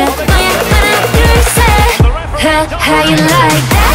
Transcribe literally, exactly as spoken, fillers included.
뭐야 하나 둘셋 How, how you like that?